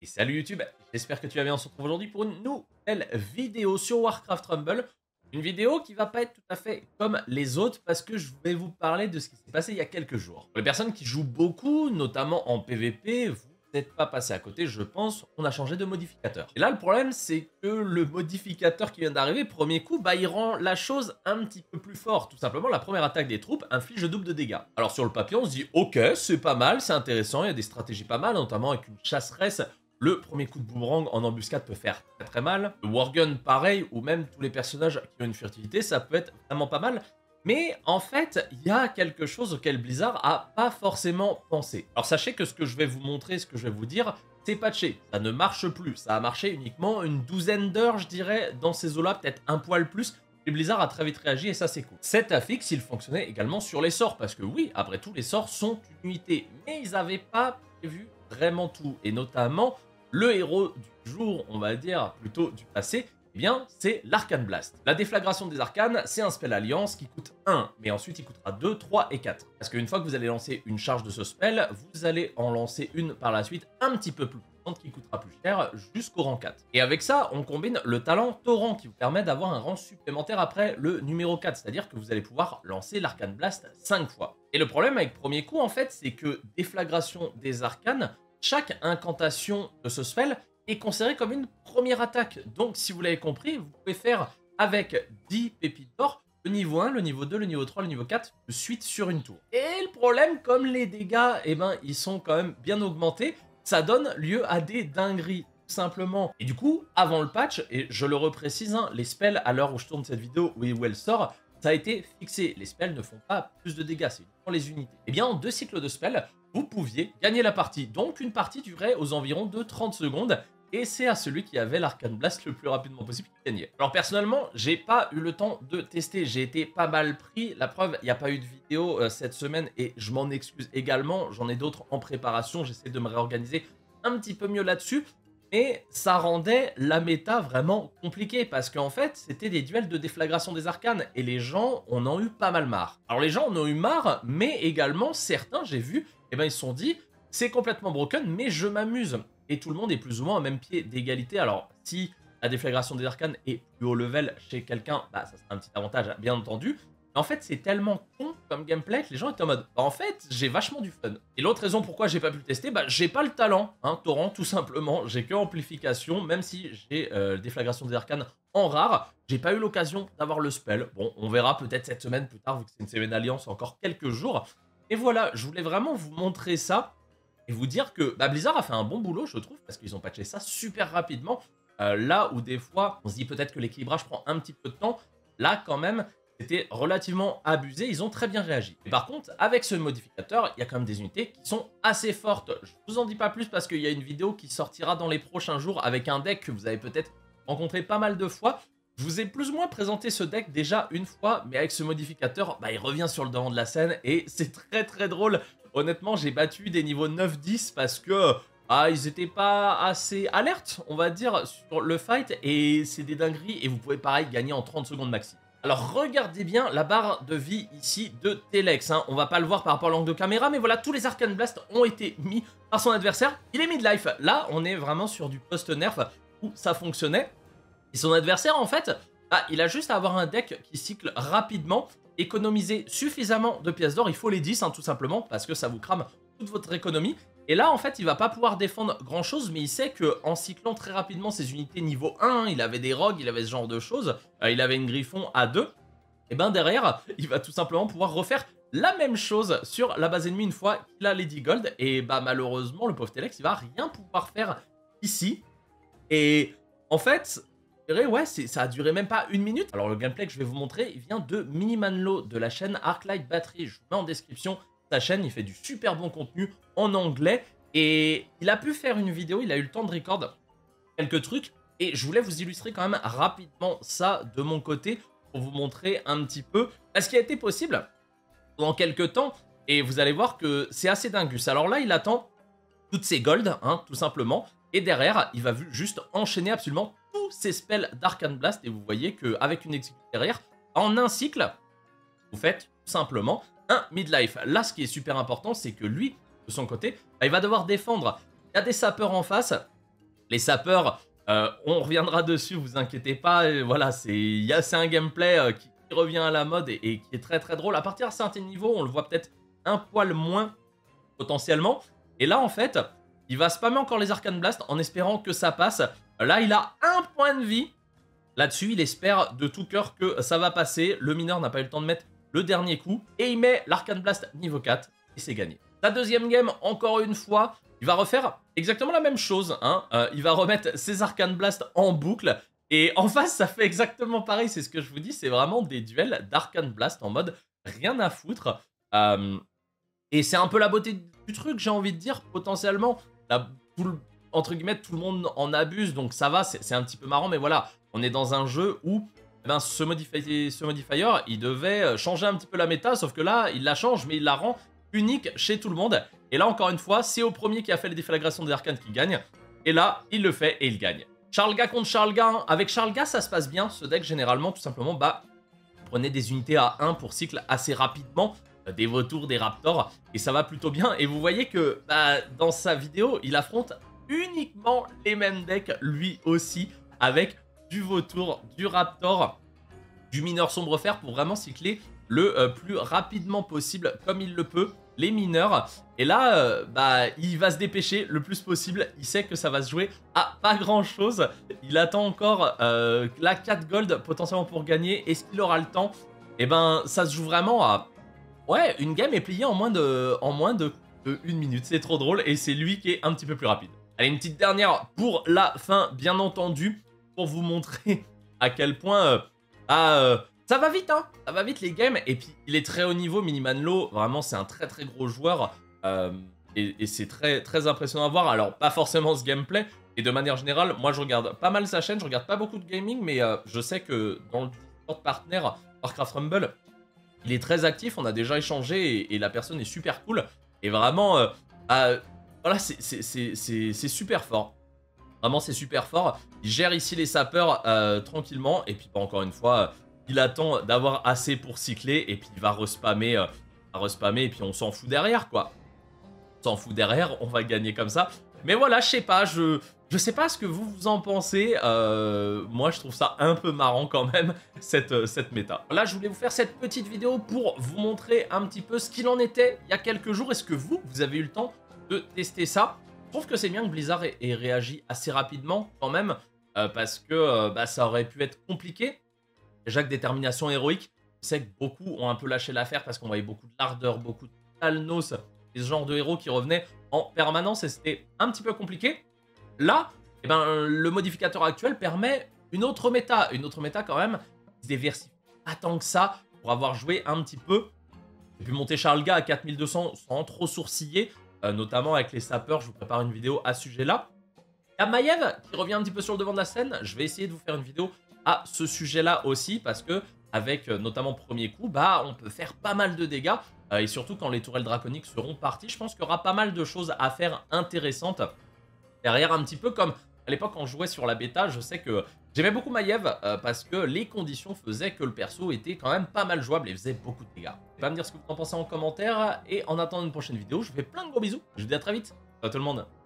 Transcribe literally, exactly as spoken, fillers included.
Et salut YouTube, j'espère que tu vas bien. On se retrouve aujourd'hui pour une nouvelle vidéo sur Warcraft Rumble. Une vidéo qui va pas être tout à fait comme les autres parce que je vais vous parler de ce qui s'est passé il y a quelques jours. Pour les personnes qui jouent beaucoup, notamment en P V P, vous n'êtes pas passé à côté, je pense, on a changé de modificateur. Et là, le problème, c'est que le modificateur qui vient d'arriver, premier coup, bah, il rend la chose un petit peu plus forte. Tout simplement, la première attaque des troupes inflige double de dégâts. Alors sur le papier, on se dit, ok, c'est pas mal, c'est intéressant, il y a des stratégies pas mal, notamment avec une chasseresse. Le premier coup de boomerang en embuscade peut faire très très mal. Le Worgen, pareil, ou même tous les personnages qui ont une furtivité, ça peut être vraiment pas mal. Mais en fait, il y a quelque chose auquel Blizzard a pas forcément pensé. Alors sachez que ce que je vais vous montrer, ce que je vais vous dire, c'est patché. Ça ne marche plus. Ça a marché uniquement une douzaine d'heures, je dirais, dans ces eaux-là, peut-être un poil plus. Et Blizzard a très vite réagi et ça c'est cool. Cet affixe, il fonctionnait également sur les sorts, parce que oui, après tout, les sorts sont une unité. Mais ils n'avaient pas prévu vraiment tout. Et notamment, le héros du jour, on va dire, plutôt du passé, eh bien, c'est l'Arcane Blast. La déflagration des arcanes, c'est un spell alliance qui coûte un, mais ensuite il coûtera deux, trois et quatre. Parce qu'une fois que vous allez lancer une charge de ce spell, vous allez en lancer une par la suite un petit peu plus puissante qui coûtera plus cher jusqu'au rang quatre. Et avec ça, on combine le talent Torrent qui vous permet d'avoir un rang supplémentaire après le numéro quatre, c'est-à-dire que vous allez pouvoir lancer l'Arcane Blast cinq fois. Et le problème avec premier coup, en fait, c'est que déflagration des arcanes, chaque incantation de ce spell est considérée comme une première attaque. Donc, si vous l'avez compris, vous pouvez faire avec dix pépites d'or le niveau un, le niveau deux, le niveau trois, le niveau quatre de suite sur une tour. Et le problème, comme les dégâts, eh ben, ils sont quand même bien augmentés, ça donne lieu à des dingueries, tout simplement. Et du coup, avant le patch, et je le reprécise, hein, les spells, à l'heure où je tourne cette vidéo, où elle sort, ça a été fixé. Les spells ne font pas plus de dégâts, c'est uniquement les unités. Et bien, en deux cycles de spells, vous pouviez gagner la partie. Donc, une partie durait aux environs de trente secondes. Et c'est à celui qui avait l'Arcane Blast le plus rapidement possible qui gagnait. Alors personnellement, j'ai pas eu le temps de tester, j'ai été pas mal pris. La preuve, il n'y a pas eu de vidéo euh, cette semaine et je m'en excuse également. J'en ai d'autres en préparation, j'essaie de me réorganiser un petit peu mieux là-dessus. Mais ça rendait la méta vraiment compliquée parce qu'en fait, c'était des duels de déflagration des arcanes et les gens en ont eu pas mal marre. Alors les gens en ont eu marre, mais également certains, j'ai vu, eh ben, ils se sont dit, c'est complètement broken, mais je m'amuse. Et tout le monde est plus ou moins au même pied d'égalité. Alors, si la déflagration des arcanes est plus haut level chez quelqu'un, bah, ça sera un petit avantage, bien entendu. Mais en fait, c'est tellement con comme gameplay que les gens étaient en mode, bah, en fait, j'ai vachement du fun. Et l'autre raison pourquoi j'ai pas pu le tester, bah, j'ai pas le talent, hein, Torrent, tout simplement. J'ai que amplification, même si j'ai euh, déflagration des arcanes en rare, j'ai pas eu l'occasion d'avoir le spell. Bon, on verra peut-être cette semaine plus tard, vu que c'est une semaine alliance, encore quelques jours. Et voilà, je voulais vraiment vous montrer ça. Et vous dire que bah, Blizzard a fait un bon boulot, je trouve, parce qu'ils ont patché ça super rapidement. Euh, là où des fois, on se dit peut-être que l'équilibrage prend un petit peu de temps, là quand même, c'était relativement abusé, ils ont très bien réagi. Et par contre, avec ce modificateur, il y a quand même des unités qui sont assez fortes. Je vous en dis pas plus parce qu'il y a une vidéo qui sortira dans les prochains jours avec un deck que vous avez peut-être rencontré pas mal de fois. Je vous ai plus ou moins présenté ce deck déjà une fois, mais avec ce modificateur, bah, il revient sur le devant de la scène et c'est très très drôle. Honnêtement, j'ai battu des niveaux neuf dix parce que ah, ils étaient pas assez alertes, on va dire, sur le fight. Et c'est des dingueries et vous pouvez pareil gagner en trente secondes maxi. Alors regardez bien la barre de vie ici de Telex. Hein. On va pas le voir par rapport à l'angle de caméra, mais voilà, tous les Arcane Blast ont été mis par son adversaire. Il est mid-life. Là, on est vraiment sur du post-nerf où ça fonctionnait. Et son adversaire, en fait, bah, il a juste à avoir un deck qui cycle rapidement, économiser suffisamment de pièces d'or, il faut les dix, hein, tout simplement, parce que ça vous crame toute votre économie. Et là, en fait, il va pas pouvoir défendre grand-chose, mais il sait qu'en cyclant très rapidement ses unités niveau un, il avait des rogues, il avait ce genre de choses, euh, il avait une griffon à deux, et ben derrière, il va tout simplement pouvoir refaire la même chose sur la base ennemie une fois qu'il a Lady Gold, et bah malheureusement, le pauvre Telex, il va rien pouvoir faire ici. Et en fait... ouais, ça a duré même pas une minute. Alors le gameplay que je vais vous montrer, il vient de Minimanlo de la chaîne Arclight Battery. Je vous mets en description sa chaîne, il fait du super bon contenu en anglais. Et il a pu faire une vidéo, il a eu le temps de record quelques trucs. Et je voulais vous illustrer quand même rapidement ça de mon côté pour vous montrer un petit peu ce qui a été possible dans quelques temps. Et vous allez voir que c'est assez dingus. Alors là, il attend toutes ses golds, hein, tout simplement. Et derrière, il va juste enchaîner absolument tous ses spells d'Arcane Blast. Et vous voyez qu'avec une exécution derrière, en un cycle, vous faites tout simplement un midlife. Là, ce qui est super important, c'est que lui, de son côté, bah, il va devoir défendre. Il y a des sapeurs en face. Les sapeurs, euh, on reviendra dessus, vous inquiétez pas. Et voilà, c'est un gameplay euh, qui, qui revient à la mode et, et qui est très très drôle. À partir d'un certain niveau, on le voit peut-être un poil moins potentiellement. Et là, en fait, il va spammer encore les Arcane Blast en espérant que ça passe. Là, il a un point de vie. Là-dessus, il espère de tout cœur que ça va passer. Le mineur n'a pas eu le temps de mettre le dernier coup. Et il met l'Arcane Blast niveau quatre. Et c'est gagné. Sa deuxième game, encore une fois, il va refaire exactement la même chose. Hein. Euh, il va remettre ses Arcane Blast en boucle. Et en face, ça fait exactement pareil. C'est ce que je vous dis. C'est vraiment des duels d'Arcane Blast en mode rien à foutre. Euh, et c'est un peu la beauté du truc, j'ai envie de dire. Potentiellement, la, tout le, entre guillemets, tout le monde en abuse. Donc ça va, c'est un petit peu marrant. Mais voilà, on est dans un jeu où eh ben, ce, modifi ce modifier, il devait changer un petit peu la méta. Sauf que là, il la change, mais il la rend unique chez tout le monde. Et là, encore une fois, c'est au premier qui a fait les déflagrations des arcanes qui gagne. Et là, il le fait et il gagne. Charlga contre Charlga. Hein. Avec Charlga, ça se passe bien. Ce deck, généralement, tout simplement, bah, prenez des unités à un pour cycle assez rapidement. Des vautours, des raptors. Et ça va plutôt bien. Et vous voyez que bah, dans sa vidéo, il affronte uniquement les mêmes decks, lui aussi. Avec du vautour, du raptor, du mineur sombre fer pour vraiment cycler le euh, plus rapidement possible comme il le peut. Les mineurs, et là, euh, bah, il va se dépêcher le plus possible, il sait que ça va se jouer à pas grand chose, il attend encore euh, la quatre gold potentiellement pour gagner, est-ce qu'il aura le temps? Et ben, ça se joue vraiment à, ouais, une game est pliée en moins de, en moins de, de une minute, c'est trop drôle, et c'est lui qui est un petit peu plus rapide. Allez, une petite dernière pour la fin, bien entendu, pour vous montrer à quel point, euh, bah, euh, ça va vite, hein, ça va vite les games, et puis il est très haut niveau, Minimanlo, vraiment c'est un très très gros joueur, euh, et, et c'est très très impressionnant à voir, alors pas forcément ce gameplay, et de manière générale, moi je regarde pas mal sa chaîne, je regarde pas beaucoup de gaming, mais euh, je sais que dans le Discord partner Warcraft Rumble, il est très actif, on a déjà échangé, et, et la personne est super cool, et vraiment, euh, euh, voilà, c'est super fort. Vraiment, c'est super fort. Il gère ici les sapeurs euh, tranquillement, et puis bah, encore une fois... il attend d'avoir assez pour cycler et puis il va respammer, euh, va respammer et puis on s'en fout derrière quoi. On s'en fout derrière, on va gagner comme ça. Mais voilà, je sais pas, je, je sais pas ce que vous, vous en pensez. Euh, moi, je trouve ça un peu marrant quand même, cette, euh, cette méta. Là, je voulais vous faire cette petite vidéo pour vous montrer un petit peu ce qu'il en était il y a quelques jours. Est-ce que vous, vous avez eu le temps de tester ça? Je trouve que c'est bien que Blizzard ait, ait réagi assez rapidement quand même, euh, parce que euh, bah, ça aurait pu être compliqué. Déjà que détermination héroïque, je sais que beaucoup ont un peu lâché l'affaire parce qu'on voyait beaucoup de Larder, beaucoup de Talnos, ce genre de héros qui revenaient en permanence et c'était un petit peu compliqué. Là, eh ben, le modificateur actuel permet une autre méta, une autre méta quand même, qui se diversifie pas tant que ça pour avoir joué un petit peu. J'ai pu monter Charlga à quatre mille deux cents sans trop sourciller, euh, notamment avec les sapeurs, je vous prépare une vidéo à ce sujet-là. Il y a Maiev qui revient un petit peu sur le devant de la scène, je vais essayer de vous faire une vidéo à ce sujet-là aussi, parce que avec euh, notamment premier coup, bah on peut faire pas mal de dégâts, euh, et surtout quand les tourelles draconiques seront parties, je pense qu'il y aura pas mal de choses à faire intéressantes derrière, un petit peu comme à l'époque quand je jouais sur la bêta, je sais que j'aimais beaucoup Maiev, euh, parce que les conditions faisaient que le perso était quand même pas mal jouable et faisait beaucoup de dégâts. Vous pouvez me dire ce que vous en pensez en commentaire, et en attendant une prochaine vidéo, je vous fais plein de gros bisous, je vous dis à très vite, ciao tout le monde.